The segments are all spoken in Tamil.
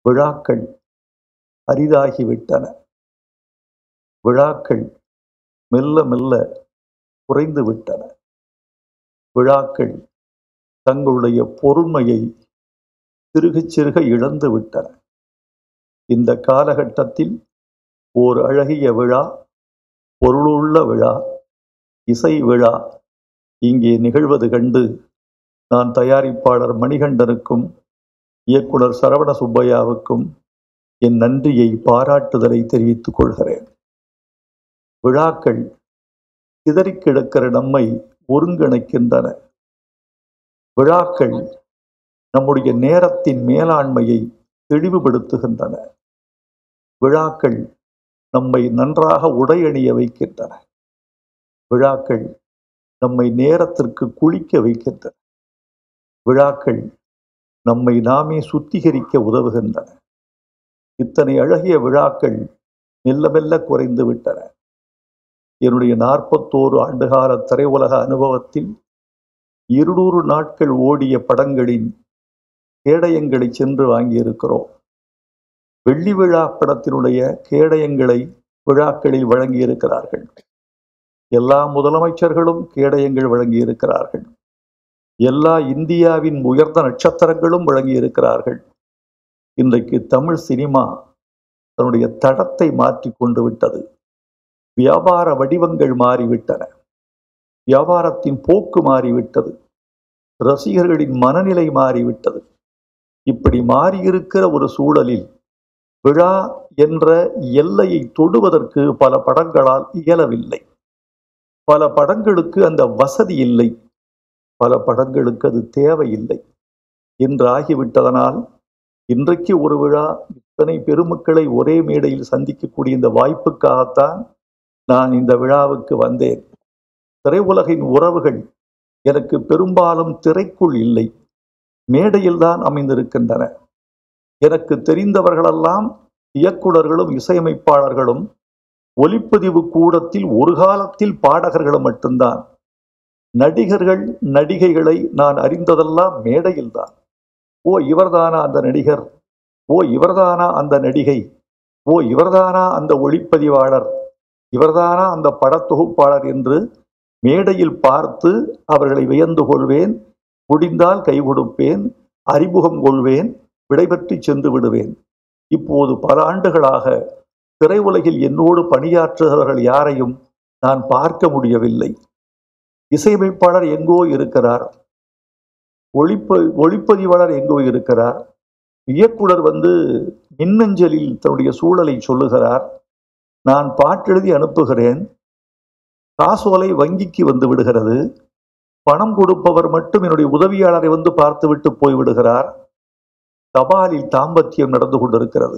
விழாக்கள் அரிதாகிவிட்டன. விழாக்கள் மெல்ல மெல்ல குறைந்து விட்டன. விழாக்கள் தங்களுடைய பொறுமையை சிறுக சிறுக இழந்து விட்டன. இந்த காலகட்டத்தில் ஓர் அழகிய விழா, பொருளுள்ள விழா, இசை விழா இங்கே நிகழ்வது கண்டு நான் தயாரிப்பாளர் மணிகண்டனுக்கும் இயக்குனர் சரவண சுப்பையாவுக்கும் என் நன்றியை, பாராட்டுதலை தெரிவித்துக் கொள்கிறேன். விழாக்கள் சிதறி கிடக்கிற நம்மை ஒருங்கிணைக்கின்றன. விழாக்கள் நம்முடைய நேரத்தின் மேலாண்மையை தெளிவுபடுத்துகின்றன. விழாக்கள் நம்மை நன்றாக உடையணிய வைக்கின்றன. விழாக்கள் நம்மை நேரத்திற்கு குளிக்க வைக்கின்றன. விழாக்கள் நம்மை நாமே சுத்திகரிக்க உதவுகின்றன. இத்தனை அழகிய விழாக்கள் மெல்ல மெல்ல குறைந்து விட்டன. என்னுடைய 41 ஆண்டுகால திரையுலக அனுபவத்தில் 200 நாட்கள் ஓடிய படங்களின் கேடயங்களை சென்று வாங்கியிருக்கிறோம். வெள்ளி விழா படத்தினுடைய கேடயங்களை விழாக்களில் வழங்கியிருக்கிறார்கள். எல்லா முதலமைச்சர்களும் கேடயங்கள் வழங்கியிருக்கிறார்கள். எல்லா இந்தியாவின் உயர்ந்த நட்சத்திரங்களும் வழங்கியிருக்கிறார்கள். இன்றைக்கு தமிழ் சினிமா தன்னுடைய தடத்தை மாற்றி கொண்டு விட்டது. வியாபார வடிவங்கள் மாறிவிட்டன. வியாபாரத்தின் போக்கு மாறிவிட்டது. ரசிகர்களின் மனநிலை மாறிவிட்டது. இப்படி மாறியிருக்கிற ஒரு சூழலில் விழா என்ற எல்லையை தொடுவதற்கு பல படங்களால் இயலவில்லை. பல படங்களுக்கு அந்த வசதி இல்லை. பல படங்களுக்கு அது தேவையில்லை என்று ஆகிவிட்டதனால் இன்றைக்கு ஒரு விழா இத்தனை பெருமக்களை ஒரே மேடையில் சந்திக்கக்கூடிய இந்த வாய்ப்புக்காகத்தான் நான் இந்த விழாவுக்கு வந்தேன். திரையுலகின் உறவுகள் எனக்கு பெரும்பாலும் திரைக்குள் இல்லை, மேடையில் தான் அமைந்திருக்கின்றன. எனக்கு தெரிந்தவர்களெல்லாம் இயக்குனர்களும் இசையமைப்பாளர்களும் ஒலிப்பதிவு கூடத்தில் ஒரு காலத்தில் பாடகர்களும் மட்டும்தான். நடிகர்கள் நடிகைகளை நான் அறிந்ததெல்லாம் மேடையில்தான். ஓ இவர்தானா அந்த நடிகர், ஓ இவர்தானா அந்த நடிகை, ஓ இவர்தானா அந்த ஒளிப்பதிவாளர், இவர்தானா அந்த படத்தொகுப்பாளர் என்று மேடையில் பார்த்து அவர்களை வியந்து கொள்வேன். முடிந்தால் கை கொடுப்பேன், அறிமுகம் கொள்வேன், விடைபெற்று சென்று விடுவேன். இப்போது பல ஆண்டுகளாக திரையுலகில் என்னோடு பணியாற்றுகிறவர்கள் யாரையும் நான் பார்க்க முடியவில்லை. இசையமைப்பாளர் எங்கோ இருக்கிறார், ஒளிப்பதிவாளர் எங்கோ இருக்கிறார், இயக்குனர் மின்னஞ்சலில் தன்னுடைய சூழலை சொல்லுகிறார். நான் பாட்டெழுதி அனுப்புகிறேன், காசோலை வங்கிக்கு வந்து விடுகிறது. பணம் கொடுப்பவர் மட்டும் என்னுடைய உதவியாளரை பார்த்துவிட்டு போய்விடுகிறார். தபாலில் தாம்பத்தியம் நடந்து கொண்டிருக்கிறது.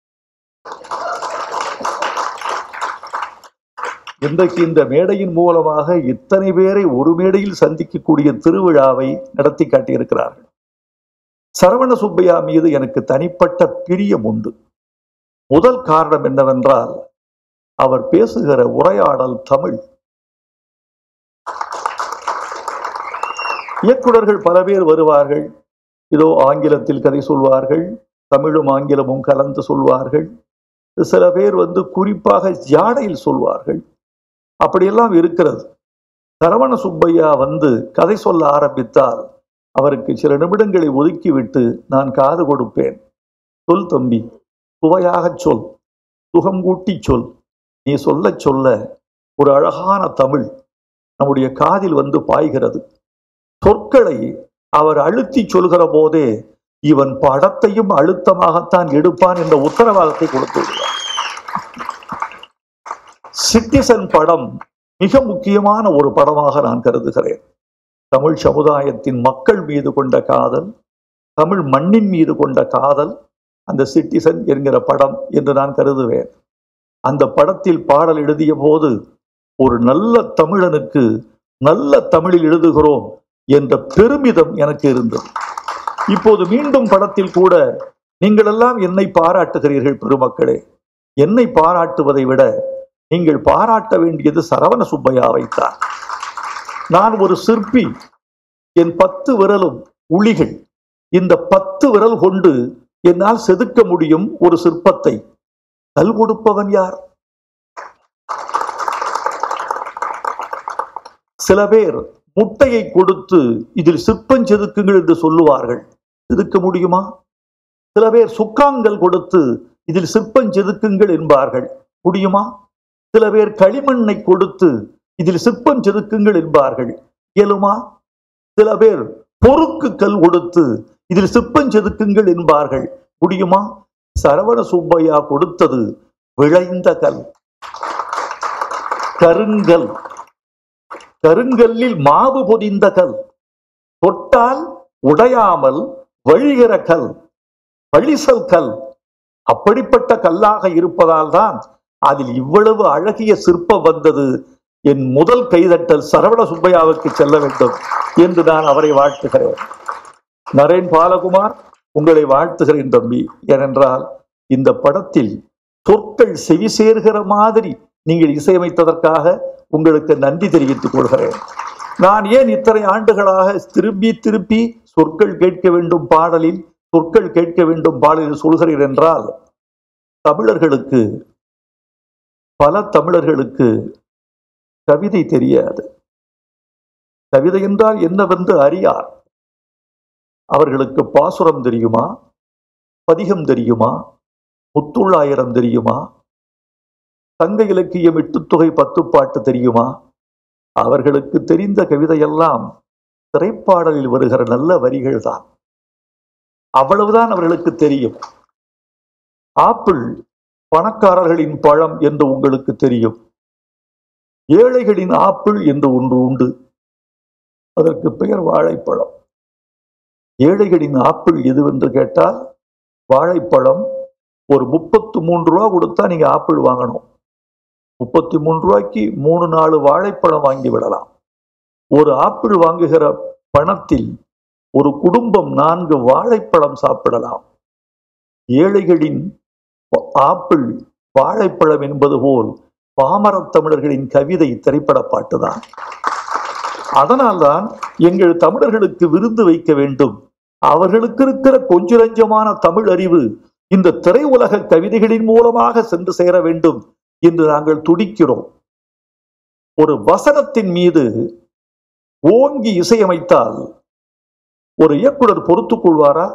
இன்றைக்கு இந்த மேடையின் மூலமாக இத்தனை பேரை ஒரு மேடையில் சந்திக்கக்கூடிய திருவிழாவை நடத்தி காட்டியிருக்கிறார்கள். சரவண சுப்பையா மீது எனக்கு தனிப்பட்ட பிரியம் உண்டு. முதல் காரணம் என்னவென்றால் அவர் பேசுகிற உரையாடல் தமிழ். இயக்குனர்கள் பல பேர் வருவார்கள், இதோ ஆங்கிலத்தில் கதை சொல்வார்கள், தமிழும் ஆங்கிலமும் கலந்து சொல்வார்கள். சில பேர் குறிப்பாக ஜாடையில் சொல்வார்கள். அப்படியெல்லாம் இருக்கிறது. சரவண சுப்பையா கதை சொல்ல ஆரம்பித்தால் அவருக்கு சில நிமிடங்களை ஒதுக்கிவிட்டு நான் காது கொடுப்பேன். சொல் தம்பி, சுவையாக சொல், சுகம் கூட்டி சொல், நீ சொல்ல சொல்ல ஒரு அழகான தமிழ் நம்முடைய காதில் பாய்கிறது. சொற்களை அவர் அழுத்தி சொல்கிற போதே இவன் படத்தையும் அழுத்தமாகத்தான் எடுப்பான் என்ற உத்தரவாதத்தை கொடுத்து விடுவார். சிட்டிசன் படம் மிக முக்கியமான ஒரு படமாக நான் கருதுகிறேன். தமிழ் சமுதாயத்தின் மக்கள் மீது கொண்ட காதல், தமிழ் மண்ணின் மீது கொண்ட காதல் அந்த சிட்டிசன் என்கிற படம் என்று நான் கருதுவேன். அந்த படத்தில் பாடல் எழுதிய போது ஒரு நல்ல தமிழனுக்கு நல்ல தமிழில் எழுதுகிறோம் என்ற பெருமிதம் எனக்கு இருந்தது. இப்போது மீண்டும் படத்தில் கூட நீங்கள் எல்லாம் என்னை பாராட்டுகிறீர்கள் பெருமக்களே. என்னை பாராட்டுவதை விட நீங்கள் பாராட்ட வேண்டியது சரவண சுப்பையாவைத்தான். நான் ஒரு சிற்பி, என் 10 விரலும் உளிகள். இந்த 10 விரல் கொண்டு என்னால் செதுக்க முடியும் ஒரு சிற்பத்தை. கல் கொடுப்பவன் யார்? சில பேர் முட்டையை கொடுத்து இதில் சிற்பம் செதுக்குங்கள் என்று சொல்லுவார்கள். செதுக்க முடியுமா? சில பேர் சுக்காங்கள் கொடுத்து இதில் சிற்பம் செதுக்குங்கள் என்பார்கள். முடியுமா? சில பேர் களிமண்ணை கொடுத்து இதில் சிற்பம் செதுக்குங்கள் என்பார்கள். இயலுமா? சில பேர் பொறுக்கு கல் கொடுத்து இதில் சிற்பம் செதுக்குங்கள் என்பார்கள். முடியுமா? சரவண சுப்பையா கொடுத்தது விளைந்த கல், கருங்கல். கருங்கல்லில் மாவு பொதிந்த கல், தொட்டால் உடையாமல் வழிகிற கல், பழிசல் கல். அப்படிப்பட்ட கல்லாக இருப்பதால் தான் அதில் இவ்வளவு அழகிய சிற்பம் வந்தது. என் முதல் கைதட்டல் சரவண சுப்பையாவுக்கு செல்ல வேண்டும் என்று நான் அவரை வாழ்த்துகிறேன். நரேன் பாலகுமார், உங்களை வாழ்த்துகிறேன் தம்பி. ஏனென்றால் இந்த படத்தில் சொற்கள் செவி சேர்கிற மாதிரி நீங்கள் இசையமைத்ததற்காக உங்களுக்கு நன்றி தெரிவித்துக் கொள்கிறேன். நான் ஏன் இத்தனை ஆண்டுகளாக திருப்பி திருப்பி சொற்கள் கேட்க வேண்டும் பாடலில், சொற்கள் கேட்க வேண்டும் பாடலில் சொல்கிறேன் என்றால், தமிழர்களுக்கு, பல தமிழர்களுக்கு கவிதை தெரியாது. கவிதை என்றால் என்னவென்று அறியார். அவர்களுக்கு பாசுரம் தெரியுமா? பதிகம் தெரியுமா? முத்துள்ளாயிரம் தெரியுமா? சங்க இலக்கியம் 8 தொகை 10 பாட்டு தெரியுமா? அவர்களுக்கு தெரிந்த கவிதையெல்லாம் திரைப்பாடலில் வருகிற நல்ல வரிகள் தான். அவ்வளவுதான் அவர்களுக்கு தெரியும். ஆப்பிள் பணக்காரர்களின் பழம் என்று உங்களுக்கு தெரியும். ஏழைகளின் ஆப்பிள் என்று ஒன்று உண்டு. அதற்கு பெயர் வாழைப்பழம். ஏழைகளின் ஆப்பிள் எதுவென்று கேட்டால் வாழைப்பழம். ஒரு 33 ரூபா கொடுத்தா நீங்க ஆப்பிள் வாங்கணும். 33 ரூபாய்க்கு 3-4 வாழைப்பழம் வாங்கி விடலாம். ஒரு ஆப்பிள் வாங்குகிற பணத்தில் ஒரு குடும்பம் 4 வாழைப்பழம் சாப்பிடலாம். ஏழைகளின் ஆப்பிள் வாழைப்பழம் என்பது போல் பாமர தமிழர்களின் கவிதை திரைப்பட பாட்டுதான். அதனால்தான் எங்கள் தமிழர்களுக்கு விருந்து வைக்க வேண்டும். அவர்களுக்கு இருக்கிற கொஞ்ச நஞ்சமான தமிழ் அறிவு இந்த திரையுலக கவிதைகளின் மூலமாக சென்று சேர வேண்டும் என்று நாங்கள் துடிக்கிறோம். ஒரு வசனத்தின் மீது ஓங்கி இசையமைத்தால் ஒரு இயக்குனர் பொறுத்துக் கொள்வாரா?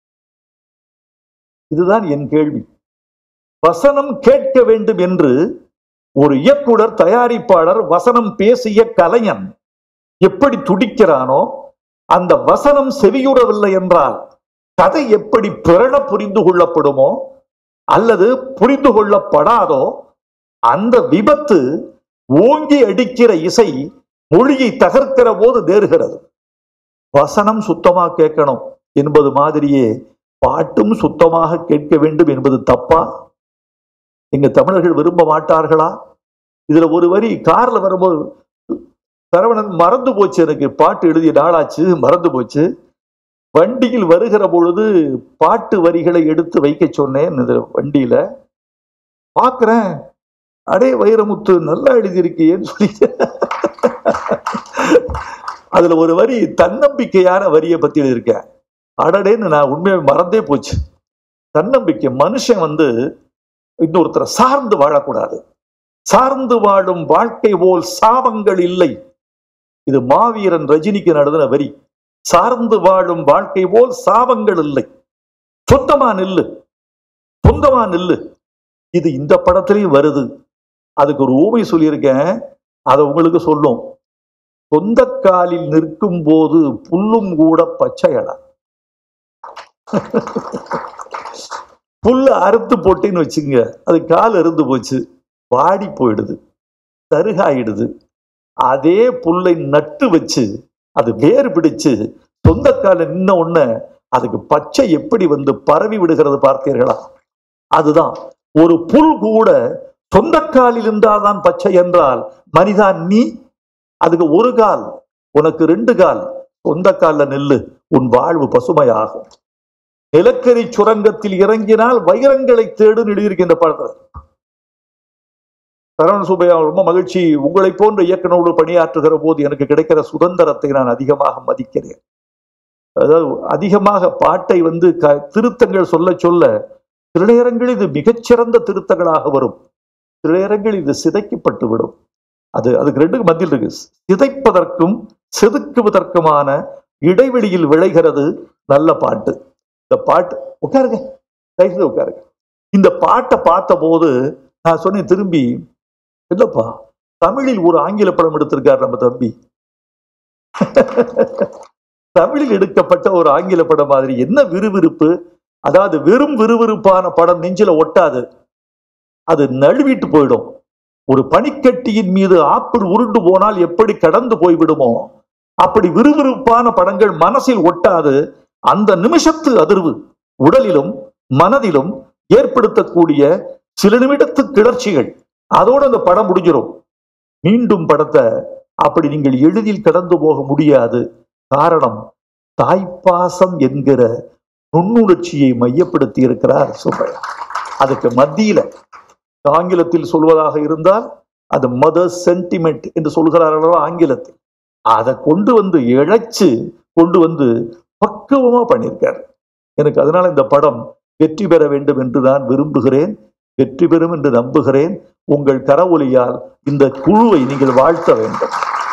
இதுதான் என் கேள்வி. வசனம் கேட்க வேண்டும் என்று ஒரு இயக்குனர், தயாரிப்பாளர், வசனம் பேசிய கலைஞன் எப்படி துடிக்கிறானோ, அந்த வசனம் செவியுறவில்லை என்றால் கதை எப்படி பிறன புரிந்து கொள்ளப்படுமோ அல்லது புரிந்து கொள்ளப்படாதோ, அந்த விபத்து ஓங்கி அடிக்கிற இசை மொழியை தகர்க்கிற போது நேருகிறது. வசனம் சுத்தமா கேட்கணும் என்பது மாதிரியே பாட்டும் சுத்தமாக கேட்க வேண்டும் என்பது தப்பா? எங்க தமிழர்கள் விரும்ப மாட்டார்களா? இதுல ஒரு வரி கார்ல வரும்போது, சரவணன் மறந்து போச்சு, எனக்கு பாட்டு எழுதிய நாளாச்சு, மறந்து போச்சு. வண்டியில் வருகிற பொழுது பாட்டு வரிகளை எடுத்து வைக்க சொன்னேன். வண்டியில பாக்குறேன், அடே வைரமுத்து நல்லா எழுதியிருக்கேன்னு சொல்லி அதுல ஒரு வரி தன்னம்பிக்கையான வரியை பத்தி எழுதியிருக்கேன். அடடேன்னு நான் உண்மையை மறந்தே போச்சு. தன்னம்பிக்கை. மனுஷன் இன்னொருத்தரை சார்ந்து வாழக்கூடாது. சார்ந்து வாழும் வாழ்க்கை போல் சாபங்கள் இல்லை. இது மாவீரன் ரஜினிக்கு நடந்த வரி. சார்ந்து வாழும் வாழ்க்கை போல் சாபங்கள் இல்லை. சொந்தமா நில்லு, சொந்தமா நில்லு. இது இந்த படத்திலையும் வருது. அதுக்கு ஒரு ஊமை சொல்லியிருக்கேன், அதை உங்களுக்கு சொல்லும். சொந்த காலில் நிற்கும் போது புல்லும் கூட பச்சையடா. புல்ல அறுத்து போட்டேன்னு வச்சுங்க, அது கால் அறுந்து போச்சு, வாடி போயிடுது, தருகாயிடுது. அதே புல்லை நட்டு வச்சு அது வேறு பிடிச்சு சொந்த கால நின்ன உடனே அதுக்கு பச்சை எப்படி பரவி விடுகிறது பார்த்தீர்களா? அதுதான். ஒரு புல் கூட சொந்த காலில் இருந்தால்தான் பச்சை என்றால், மனிதா நீ அதுக்கு ஒரு கால், உனக்கு 2 கால். சொந்த கால நெல்லு, உன் வாழ்வு பசுமையாகும். நிலக்கரி சுரங்கத்தில் இறங்கினால் வைரங்களை தேடு எழுதியிருக்கின்ற படத்தில். சரவண சுப்பையா, ரொம்ப மகிழ்ச்சி. உங்களை போன்ற இயக்குநரோடு பணியாற்றுகிற போது எனக்கு கிடைக்கிற சுதந்திரத்தை நான் அதிகமாக மதிக்கிறேன். அதாவது அதிகமாக பாட்டை வந்து திருத்தங்கள் சொல்ல சொல்ல சில நேரங்களில் இது மிகச்சிறந்த திருத்தங்களாக வரும், சில நேரங்களில் இது சிதைக்கப்பட்டு விடும். அதுக்கு ரெண்டுக்கு மத்தியில் இருக்கு. சிதைப்பதற்கும் செதுக்குவதற்குமான இடைவெளியில் விளைகிறது நல்ல பாட்டு. இந்த பாட்டு உட்காருங்க, தயவுசெய்து உட்காருங்க. இந்த பாட்டை பார்த்த போது நான் சொன்னேன் திரும்பி, இல்லப்பா தமிழில் ஒரு ஆங்கில படம் எடுத்திருக்காரு நம்ம தம்பி. தமிழில் எடுக்கப்பட்ட ஒரு ஆங்கில படம் மாதிரி என்ன விறுவிறுப்பு. அதாவது வெறும் விறுவிறுப்பான படம் நெஞ்சில ஒட்டாது, அது நழுவிட்டு போயிடும். ஒரு பனிக்கட்டியின் மீது ஆப்பிள் உருண்டு போனால் எப்படி கடந்து போய்விடுமோ அப்படி விறுவிறுப்பான படங்கள் மனசில் ஒட்டாது. அந்த நிமிஷத்து அதிர்வு உடலிலும் மனதிலும் ஏற்படுத்தக்கூடிய சில நிமிடத்து கிளர்ச்சிகள், அதோடு அந்த படம் முடிஞ்சிடும். மீண்டும் படத்தை அப்படி நீங்கள் எளிதில் கடந்து போக முடியாது. காரணம், தாய்ப்பாசம் என்கிற நுண்ணுணர்ச்சியை மையப்படுத்தி இருக்கிறார் சுப்பையா. அதுக்கு மத்தியில ஆங்கிலத்தில் சொல்வதாக இருந்தால் அது மதர் சென்டிமெண்ட் என்று சொல்கிறார்களோ ஆங்கிலத்தில், அதை கொண்டு வந்து இழைச்சு கொண்டு வந்து பக்குவமா பண்ணியிருக்காரு. எனக்கு அதனால இந்த படம் வெற்றி பெற வேண்டும் என்று நான் விரும்புகிறேன், வெற்றி பெறும் என்று நம்புகிறேன். உங்கள் கரவொலியால் இந்த குழுவை நீங்கள் வாழ்த்த வேண்டும்.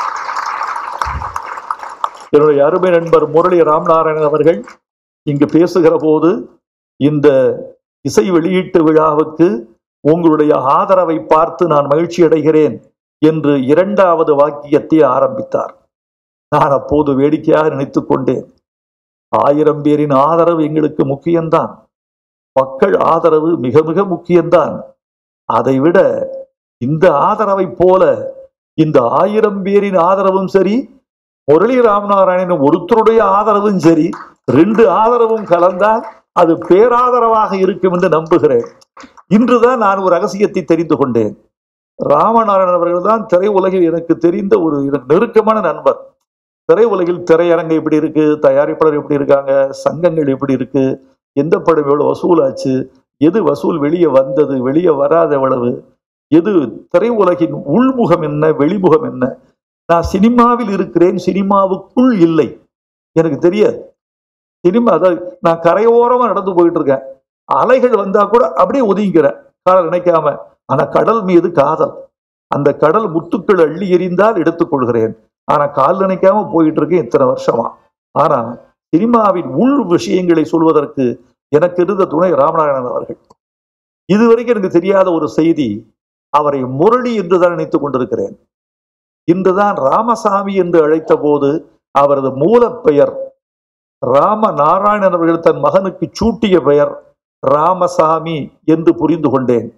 என்னுடைய அருமை நண்பர் முரளி ராமநாராயணன் அவர்கள் இங்கு பேசுகிற போது இந்த இசை வெளியீட்டு விழாவுக்கு உங்களுடைய ஆதரவை பார்த்து நான் மகிழ்ச்சி அடைகிறேன் என்று இரண்டாவது வாக்கியத்தை ஆரம்பித்தார். நான் அப்போது வேடிக்கையாக நினைத்துக் கொண்டேன், 1000 பேரின் ஆதரவு எங்களுக்கு முக்கியம்தான், மக்கள் ஆதரவு மிக மிக முக்கியம்தான். அதைவிட இந்த ஆதரவை போல இந்த 1000 பேரின் ஆதரவும் சரி, முரளி ராமநாராயணன் ஒருத்தருடைய ஆதரவும் சரி, 2 ஆதரவும் கலந்தால் அது பேராதரவாக இருக்கும் என்று நம்புகிறேன். இன்றுதான் நான் ஒரு ரகசியத்தை தெரிந்து கொண்டேன். ராமநாராயணன் அவர்கள் தான் திரையுலகில் எனக்கு தெரிந்த ஒரு நெருக்கமான நண்பர். திரையுலகில் திரையரங்கு எப்படி இருக்கு, தயாரிப்பாளர் எப்படி இருக்காங்க, சங்கங்கள் எப்படி இருக்கு, எந்த படம் எவ்வளவு வசூலாச்சு, எது வசூல் வெளியே வந்தது, வெளியே வராத எவ்வளவு, எது திரையுலகின் உள்முகம் என்ன, வெளிமுகம் என்ன. நான் சினிமாவில் இருக்கிறேன், சினிமாவுக்குள் இல்லை, எனக்கு தெரியாது. சினிமா அதாவது நான் கரையோரமா நடந்து போயிட்டு இருக்கேன், அலைகள் வந்தா கூட அப்படியே ஒதுங்கிக்கிறேன் கடல் நினைக்காம. ஆனா கடல் மீது காதல், அந்த கடல் முத்துக்கள் அள்ளி எறிந்தால் எடுத்துக்கொள்கிறேன். ஆனா கால் நினைக்காம போயிட்டு இருக்கேன் இத்தனை வருஷமா. ஆனா சினிமாவின் உள் விஷயங்களை சொல்வதற்கு எனக்கு இருந்த துணை ராமநாராயணன் அவர்கள். இதுவரைக்கும் எனக்கு தெரியாத ஒரு செய்தி, அவரை முரளி என்றுதான் நினைத்துக் கொண்டிருக்கிறேன். இன்றுதான் ராமசாமி என்று அழைத்த போது அவரது மூல பெயர் ராமநாராயணன் அவர்கள் தன் மகனுக்கு சூட்டிய பெயர் ராமசாமி என்று புரிந்து கொண்டேன்.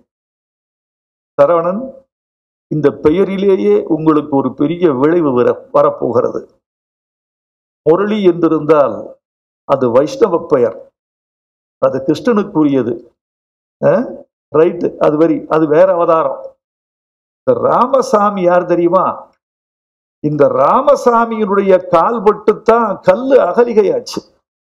சரவணன், இந்த பெயரிலேயே உங்களுக்கு ஒரு பெரிய விளைவு வரப்போகிறது. முரளி என்றிருந்தால் அது வைஷ்ணவ பெயர், அது கிருஷ்ணனுக்குரியது, ரைட்? அது வேற அவதாரம். இந்த ராமசாமி யார் தெரியுமா? இந்த ராமசாமியினுடைய கால்பட்டுத்தான் கல்லு அகலிகையாச்சு.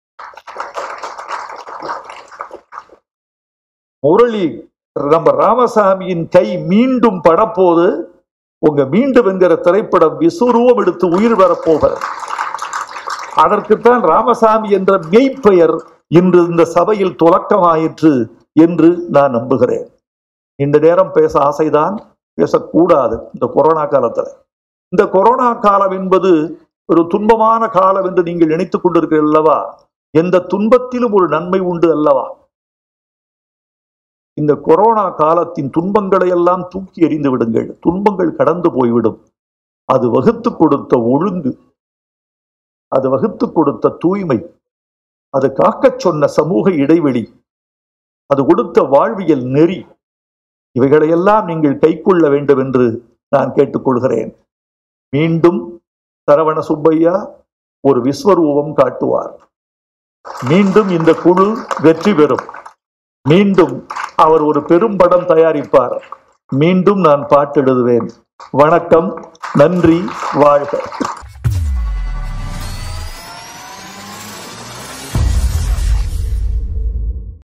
முரளி நம்ம ராமசாமியின் கை மீண்டும் படப்போது உங்க மீண்டும் என்கிற திரைப்படம் விஸ்வரூபம் எடுத்து உயிர் வரப்போகிறது. அதற்குத்தான் ராமசாமி என்ற மெய்ப்பெயர் இன்று இந்த சபையில் துலக்கமாயிற்று என்று நான் நம்புகிறேன். இந்த நேரம் பேச ஆசைதான், பேசக்கூடாது. இந்த கொரோனா காலத்துல, இந்த கொரோனா காலம் என்பது ஒரு துன்பமான காலம் என்று நீங்கள் நினைத்துக் கொண்டிருக்கிறீர்கள் அல்லவா? எந்த துன்பத்திலும் ஒரு நன்மை உண்டு அல்லவா? இந்த கொரோனா காலத்தின் துன்பங்களை எல்லாம் தூக்கி எறிந்து விடுங்கள். துன்பங்கள் கடந்து போய்விடும். அது வகுத்து கொடுத்த ஒழுங்கு, அது வகுத்து கொடுத்த தூய்மை, அது காக்கச் சொன்ன சமூக இடைவெளி, அது கொடுத்த வாழ்வியல் நெறி, இவைகளையெல்லாம் நீங்கள் கைக்கொள்ள வேண்டும் என்று நான் கேட்டுக்கொள்கிறேன். மீண்டும் சரவண சுப்பையா ஒரு விஸ்வரூபம் காட்டுவார். மீண்டும் இந்த குழு வெற்றி பெறும். மீண்டும் அவர் ஒரு பெரும் படம் தயாரிப்பார். மீண்டும் நான் பாட்டு எழுதுவேன். வணக்கம், நன்றி, வாழ்க.